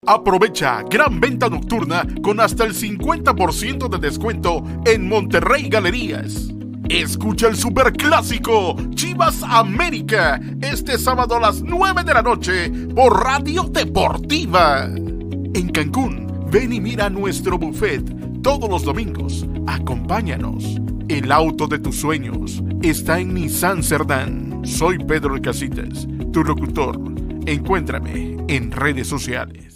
Aprovecha gran venta nocturna con hasta el 50% de descuento en Monterrey Galerías. Escucha el superclásico Chivas América este sábado a las 9 de la noche por Radio Deportiva. En Cancún, ven y mira nuestro buffet todos los domingos. Acompáñanos. El auto de tus sueños está en Nissan Cerdán. Soy Pedro El Casitas, tu locutor. Encuéntrame en redes sociales.